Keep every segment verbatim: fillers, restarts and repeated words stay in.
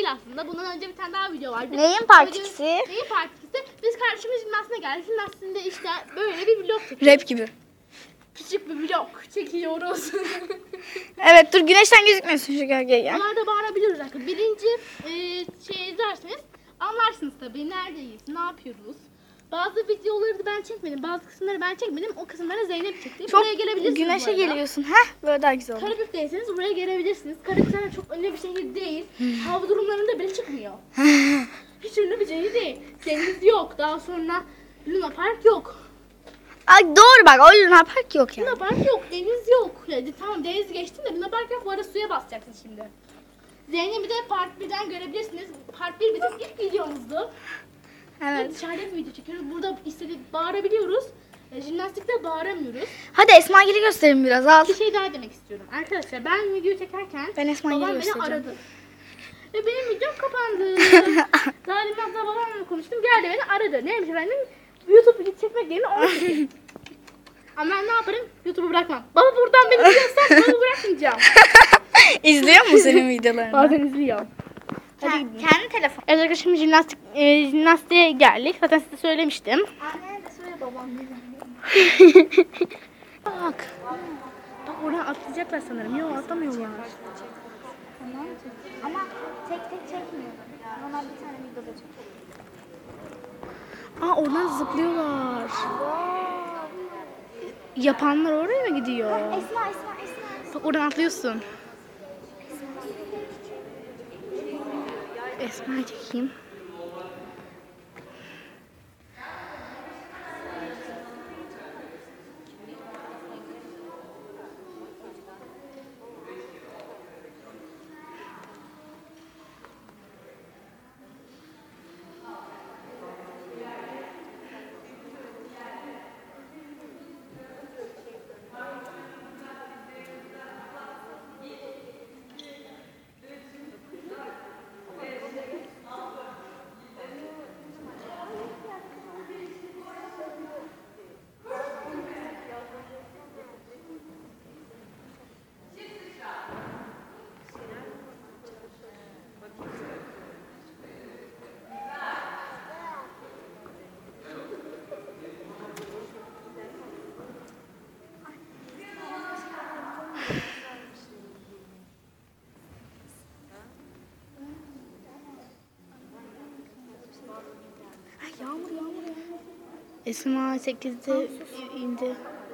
değil aslında. Bundan önce bir tane daha video vardı. Neyin part ikisi? Neyin part ikisi? Biz kardeşimiz jimnastiğine geldik. Jimnastiğinde işte böyle bir vlog çekiyoruz. Rap gibi. Küçük bir vlog çekiyoruz. Evet dur güneşten gözükmüyorsun şu gölgeye. Onlarda bağırabiliyoruz arkadaşlar. Birinci e, şey izlerseniz anlarsınız tabii neredeyiz, ne yapıyoruz. Bazı videoları da ben çekmedim, bazı kısımları ben çekmedim. O kısımları Zeynep çekti. Çok buraya gelebilirsiniz. Güneşe geliyorsun. Heh böyle daha güzel oldu. Karabük'teyseniz buraya gelebilirsiniz. Karabük zaten çok ünlü bir şehir değil. Hava durumlarında bile çıkmıyor. Hiç ünlü bir şehir değil. Deniz yok. Daha sonra Luna Park yok. Ay doğru bak o Luna Park yok yani. Luna Park yok, deniz yok. Yani tamam deniz geçtim de Luna Park yok. Bu arada suya basacaksın şimdi. Zeynep'i de Part birden görebilirsiniz. Part bir bizim ilk videomuzdu. Evet. Dışarıda bir video çekiyoruz. Burada istediği bağırabiliyoruz. E, jimnastikte bağıramıyoruz. Hadi Esma Gül'ü gösterin biraz al. Bir şey daha demek istiyorum. Arkadaşlar ben video çekerken Ben Esma Gül'ü babam beni göstereceğim. aradı. Ve benim videom kapandı. Daha demin hatta babamla konuştum. Geldi beni aradı. Neymiş efendim? YouTube video çekmek yerine onu çekeyim. Ama ben ne yaparım? YouTube'u bırakmam. Baba buradan beni izliyorsan bunu bırakmayacağım. İzliyor musun senin videolarını? Bazen izliyor. Hadi Kend, gidelim. kendi telefon. Evet arkadaşlar şimdi jimnastik, e, jimnastiğe geldik. Zaten size söylemiştim. Annene de söyle babam. Bak. Bak oradan atlayacaklar sanırım. Yok atlamıyorlar. Tamam. Ama tek tek çekmiyor. Normal bir tane videoda çekiyor. Aa oradan zıplıyorlar. Yapanlar oraya mı gidiyor? Esma Esma Esma. Esma. Bak oradan atlıyorsun. Esma'yı çekeyim. Yağmur yağmur yağmur. Esma sekizde indi.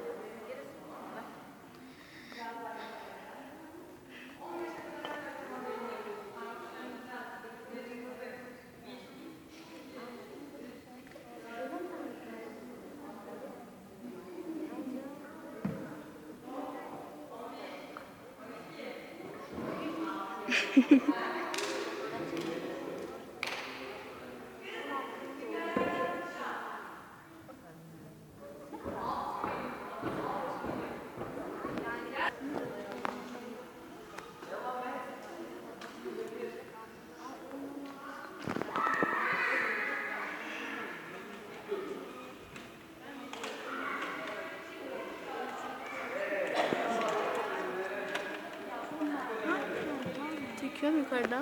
Çekiyorum yukarıda.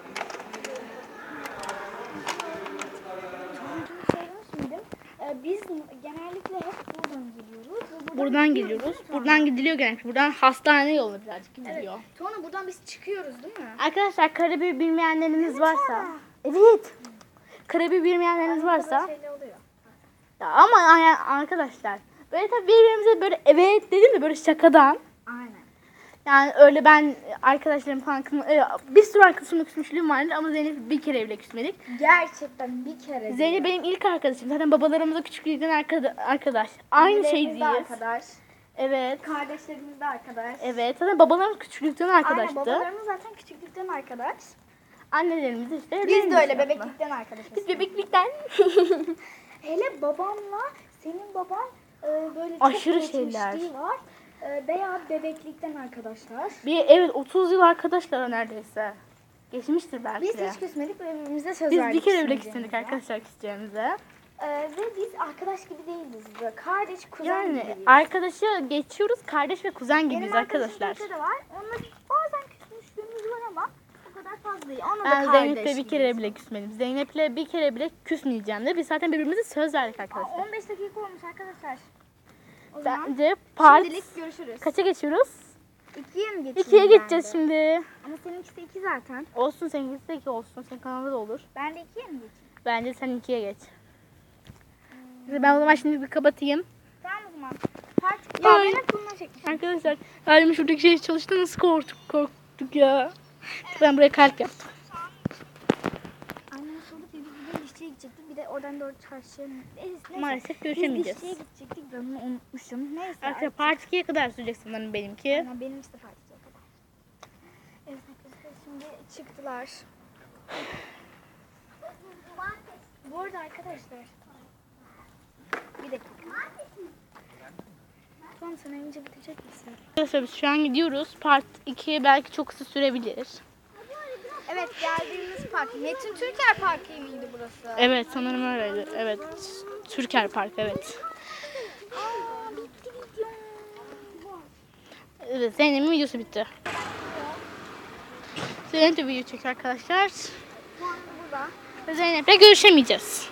Biz genellikle hep buradan geliyoruz. Ve Buradan geliyoruz. Buradan gidiliyor genellikle. Buradan hastane yolu birazcık Evet. gidiyor. Sonra buradan biz çıkıyoruz değil mi? Arkadaşlar Karabük'ü bilmeyenleriniz varsa. Evet. Karabük'ü bilmeyenleriniz varsa. Şeyler oluyor. Ya ama yani arkadaşlar. Böyle tabii birbirimize böyle evet dedim de böyle şakadan. Aynen. Yani öyle ben arkadaşlarım falan kısmı, bir sürü arkadaşımla küsmüşlüğüm vardı ama Zeynep bir kere bile küsmedik. Gerçekten bir kere. Zeynep benim ilk arkadaşım. Zaten babalarımızla küçüklükten arkada, arkadaş. Aynı şeydiyiz. Arkadaş. Evet. Kardeşlerimiz de arkadaş. Evet. Zaten babalarımız küçüklükten arkadaştı. Aynen babalarımız zaten küçüklükten arkadaş. Annelerimiz işte. Biz de öyle yapma. bebeklikten arkadaşız. Biz bebeklikten. Hele babamla senin baban e, böyle Aşırı çok şeyler. geçmişliği var. E, veya bebeklikten arkadaşlar. Bir evet otuz yıl arkadaşlar neredeyse. Geçmiştir belki Biz de. hiç küsmedik ve birbirimize söz Biz verdik. bir kere bile küsmeyeceğimize. küsmedik arkadaşlar küseceğimize. E, ve biz arkadaş gibi değiliz. Böyle kardeş, kuzen Yani gibiyiz. arkadaşı geçiyoruz kardeş ve kuzen gibiyiz Benim arkadaşlar. arkadaşım Tuğçe de var. Onunla bazen küsmüşlüğümüz var ama o kadar fazla iyi. Onu da Ben Zeynep'le kardeş bir kere bile küsmedim. Zeynep'le bir kere bile küsmeyeceğim de biz zaten birbirimize söz verdik arkadaşlar. on beş dakika olmuş arkadaşlar. O zaman Bence part şimdilik görüşürüz. kaça geçiyoruz? ikiye mi geçelim? ikiye ben geçeceğiz de? şimdi. Ama seninkisi iki zaten. Olsun seninkisi de iki olsun. Senin kanalda da olur. Ben de ikiye mi geçeyim? Bence sen ikiye geç. Neyse, ben o zaman şimdi bir kapatayım. Tamam o zaman. Part ya Ay. ben hep bununla çekmişim. Arkadaşlar halim şuradaki şey çalıştı, nasıl korktuk korktuk ya. Ben buraya kalp yaptım. Annem sordu ki biz bir de dişçiye gidecektik. Bir de oradan doğru çarşıya mı? Neyse, neyse. Maalesef Biz görüşemeyeceğiz. dişçiye gidecektik. Ben onu unutmuşum. Neyse. Arkadaşlar part ikiye kadar sürecek sanırım benimki. Aynen, benim işte part ikiye kadar. Evet arkadaşlar şimdi çıktılar. Bu arada arkadaşlar. Bir dakika. Tamam sen önce bitecek misin? Arkadaşlar biz şu an gidiyoruz. Part iki belki çok kısa sürebilir. Evet geldiğimiz park. Metin Türker Parkı mıydı burası? Evet sanırım öyleydi. Evet. Türker Park evet. Aa bitti video. Evet Zeynep'in videosu bitti. Zeynep de video çekiyor arkadaşlar. Bu anda burada. Ve Zeynep'le görüşemeyeceğiz.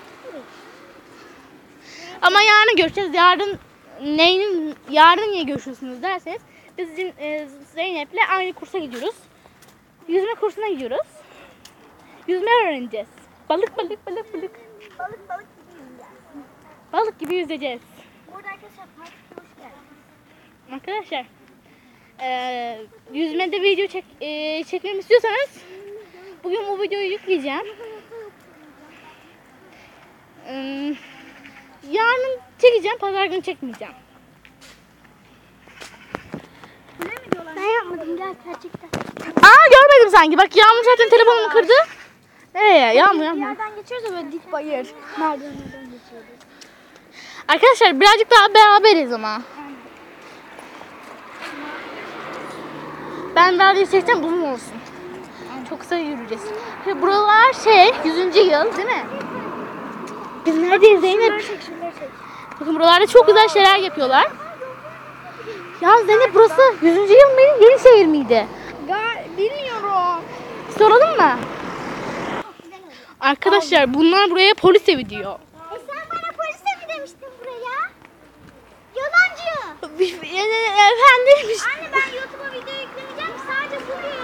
Ama yarın görüşeceğiz. Yarın neyin yarın niye görüşüyorsunuz derseniz biz e, Zeynep'le aynı kursa gidiyoruz. Yüzme kursuna gidiyoruz. Yüzme öğreneceğiz. Balık balık balık balık. Balık balık gibi yüzeceğiz. Balık gibi yüzeceğiz. Burada arkadaşlar parkına hoş geldiniz. Arkadaşlar e, yüzmede video çek, e, çekmemi istiyorsanız bugün bu videoyu yükleyeceğim. E, yarın çekeceğim, pazar günü çekmeyeceğim. Öyle mi diyorlar? Ben yapmadım gel gerçekten. Aa görmedim sanki. Bak Yağmur zaten telefonumu kırdı. Nereye? Yağmur Bir Yağmur. yerden geçiyoruz da böyle dik bayır. Merdivenlerden geçiyoruz. Arkadaşlar birazcık daha beraberiz ama. Ben daha değil çekeceğim uzun olsun. Çok kısa yürüyeceğiz. Ve buralar şey yüzüncü yıl değil mi? Biz neredeyiz Zeynep? Şunları çek şunları çek. Bakın buralarda çok güzel şeyler yapıyorlar. Ya Zeynep burası yüzüncü yıl mıydı? Yenişehir miydi? Gal bilmiyorum. Soralım mı? Arkadaşlar bunlar buraya polis evi diyor. E sen bana polise mi demiştin buraya? Yalancı. Efendim. Anne ben YouTube'a video yüklemeyeceğim ki sadece buraya.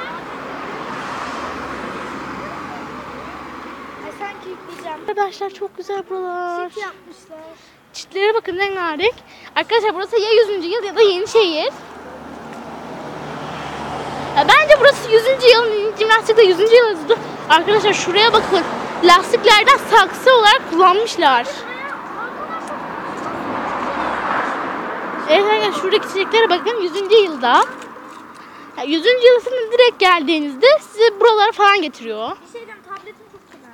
Ay sanki yükleyeceğim. Arkadaşlar çok güzel buralar. Çift yapmışlar. Çitlere bakın rengarenk. Arkadaşlar burası ya yüzüncü yıl ya da Yenişehir. Ya bence burası yüzüncü yıl. Jimnastikte yüzüncü yıl yazdı. Arkadaşlar şuraya bakın. Lastiklerden saksı olarak kullanmışlar. Evet arkadaşlar şuradaki çiçeklere bakın yüzüncü yılda. Yani yüzüncü yılısına direkt geldiğinizde size buralara falan getiriyor. Bir şey diyeceğim tabletim çok güzel.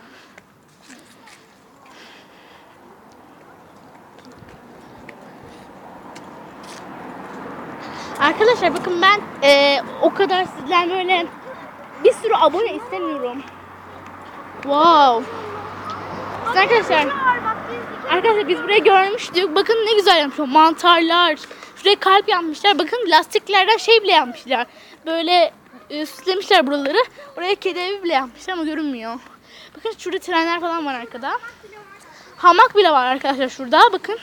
Arkadaşlar bakın ben e, o kadar sizden böyle bir sürü abone istemiyorum. Wow. Siz arkadaşlar, arkadaşlar biz burayı görmüştük. Bakın ne güzel yapmışlar. Mantarlar. Şuraya kalp yapmışlar. Bakın lastiklerden şey bile yapmışlar. Böyle e, süslemişler buraları. Oraya kedi evi bile yapmışlar ama görünmüyor. Bakın şurada trenler falan var arkada. Hamak bile var arkadaşlar şurada. Bakın.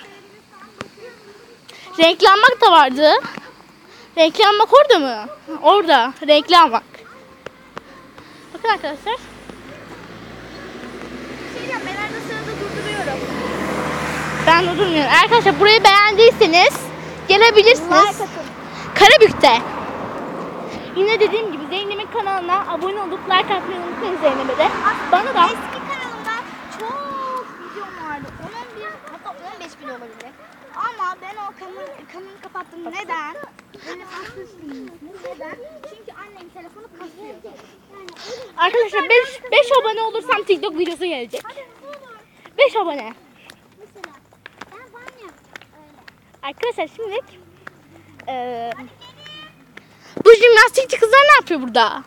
Renklenmek da vardı. Renklenmek orada mı? Orada. Renklenmek. Bakın arkadaşlar. Bir şey diyeceğim ben arada sırada durduruyorum. Ben de durmuyorum. Arkadaşlar burayı beğendiyseniz gelebilirsiniz. Like atın. Karabük'te. Yine dediğim gibi Zeynep'in kanalına abone olup like atmayı unutmayın Zeynep'e de. Bana da. Eski kanalımda çok videom vardı. on on bir hatta on beş bile olabilir. Ama ben o kanalı, kanalı kapattım. Neden? Böyle hassasıyım. Neden? Çünkü annemin telefonu kasıyor. Arkadaşlar beş abone olursam TikTok videosu gelecek. beş abone. Mesela ben banyo. Arkadaşlar şimdi eee bu jimnastikçi kızlar ne yapıyor burada?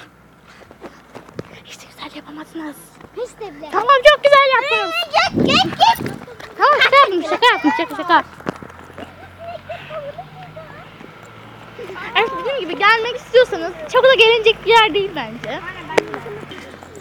Hiç de güzel yapamadınız. Hiç de bile. Tamam çok güzel yaptınız. Git git git. Tamam şaka yaptım şaka yaptım şaka şaka. Evet dediğim gibi gelmek istiyorsanız çok da gelinecek bir yer değil bence. Anne ben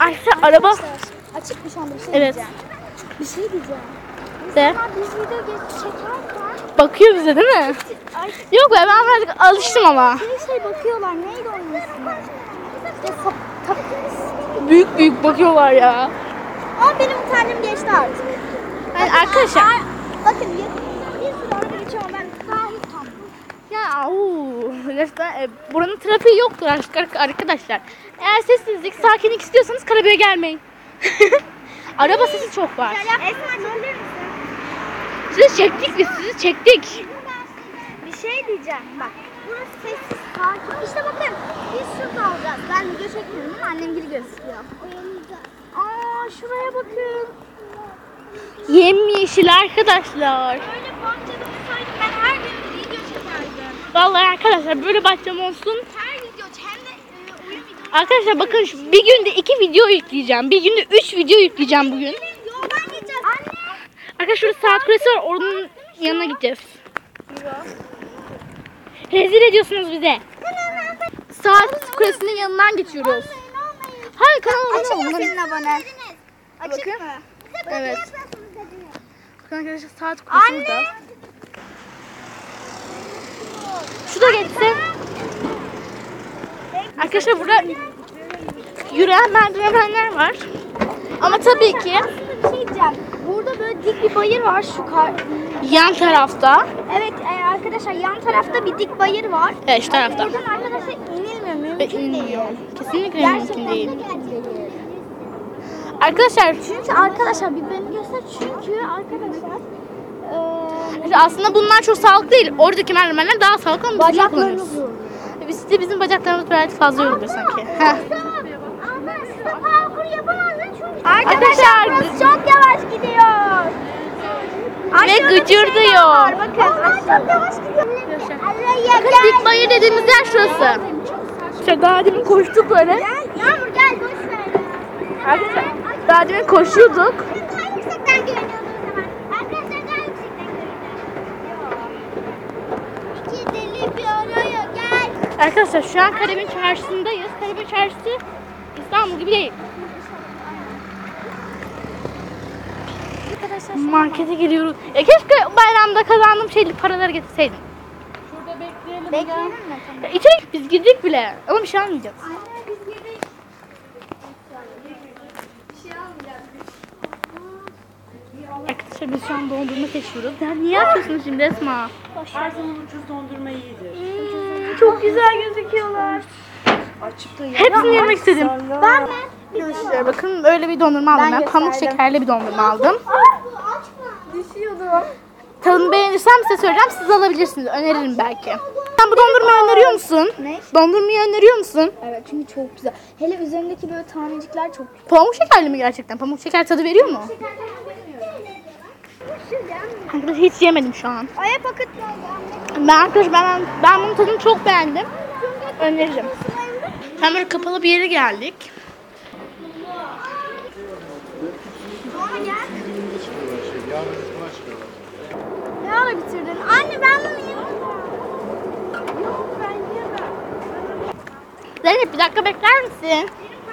Arkadaşlar araba. Açık bir şu anda bir şey Evet. diyeceğim. Bir şey diyeceğim. De. Ama biz video geç çekerken Bakıyor bize değil mi? ay, Yok be, ben birazcık alıştım ama. bir şey bakıyorlar. Neydi onun ismi? İşte sap, tap, Büyük büyük bakıyorlar ya. Ama benim internetim geçti artık. Yani arkadaşlar. Aa, bakın yakınımdan bir sürü araba geçiyor ama ben daha utandım. Ya ooo. Resmen e, buranın trafiği yoktur artık arkadaşlar. Eğer sessizlik, sakinlik istiyorsanız Karabük'e gelmeyin. Araba sesi çok var. Esma söyler misin? Sizi çektik biz, sizi çektik. Bir şey diyeceğim. Bak burası sessiz, sakin. İşte bakın biz şurada alacağız. Ben video çekmiyorum ama annem gibi gözüküyor. Aa şuraya bakın. Yemyeşil arkadaşlar. Böyle bahçede olsaydı ben her gün video çekerdim. Vallahi arkadaşlar böyle bahçem olsun. Her video hem de e, oyun videosu. Arkadaşlar bakın şu- bir günde iki video yükleyeceğim. Bir günde üç video yükleyeceğim bugün. Yoldan gideceğiz. Anne. Arkadaşlar şurada saat kulesi var. Onun yanına gideceğiz. Rezil ediyorsunuz bize. Saat kulesinin yanından geçiyoruz. Hayır, kanala Açık abone mı olun. senin abonen? Açık Bakın. mı? Evet. Bakın arkadaşlar saat kulesi Anne. burada. Şu da geçsin. Arkadaşlar burada yürüyen merdivenler var. Ama tabii ki Bir şey diyeceğim. Burada böyle dik bir bayır var şu kar. yan tarafta. Evet e, arkadaşlar yan tarafta bir dik bayır var. Evet, şu tarafta. Buradan arkadaşlar inilmiyor. Ve Mümkün değil. inmiyor. Kesinlikle Gerçekten mümkün değil. de değil. Arkadaşlar Çünkü arkadaşlar bir beni göster. Çünkü arkadaşlar e, işte aslında bunlar çok sağlıklı değil. Oradaki merdivenler daha sağlıklı ama biz bunları bacaklarınız kullanıyoruz. yoruluyor. Biz de bizim bacaklarımız birazcık fazla yoruluyor sanki. Heh. Arkadaşlar parkur yapamazsın çünkü. Arkadaşlar, burası çok yavaş gidiyor. Aşağıda bir gıcır şey diyor. daha var, bakın. Aa, çok yavaş gidiyor. Araya Bakın gel. dik bayır dediğimiz yer şurası. İşte daha demin koştuk böyle. Gel. Yağmur gel boş ver. Arkadaşlar daha demin koşuyorduk. Daha yüksekten görünüyordu o zaman. Arkadaşlar daha yüksekten görünüyor. İki deli bir araya gel. Arkadaşlar şu an Karabük Çarşısı'ndayız. Karabük Çarşısı İstanbul gibi değil. Arkadaşlar Markete giriyoruz. Ya keşke bayramda kazandığım şeyli paraları getirseydim. bekleyelim mi? Tamam. Ya içeri biz girdik bile ama bir şey almayacağız. Anne biz girdik. Bir şey almayacağız. Arkadaşlar biz şu an dondurma seçiyoruz. Ya niye yapıyorsunuz şimdi Esma? Her zaman ucuz dondurma iyidir. Hmm, çok güzel gözüküyorlar. Açıp da Hepsini yemek istedim. Ben ben. Arkadaşlar bakın böyle bir dondurma aldım Ben ben. Pamuk gösterdim. şekerli bir dondurma aldım. Düşüyordum. Tadını beğenirsem size söyleyeceğim. Siz alabilirsiniz. Öneririm belki. Sen bu dondurmayı öneriyor musun? Ne? Dondurmayı öneriyor musun? Evet çünkü çok güzel. Hele üzerindeki böyle tanecikler çok güzel. Pamuk şekerli mi gerçekten? Pamuk şeker tadı veriyor mu? Arkadaşlar hiç yemedim şu an. Aya paket Ben arkadaşlar ben, ben bunun tadını çok beğendim. Öneririm. Hem böyle kapalı bir yere geldik. Ne ara bitirdin? Anne ben bunu yiyemem. Yok ben yiyemem. Zeynep bir dakika bekler misin?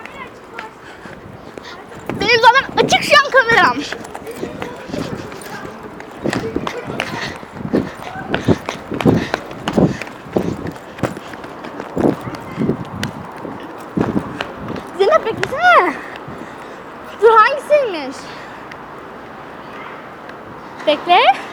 Benim zaten açık şu an kameram. Zeynep beklesene. Dur hangisiymiş? Bekle.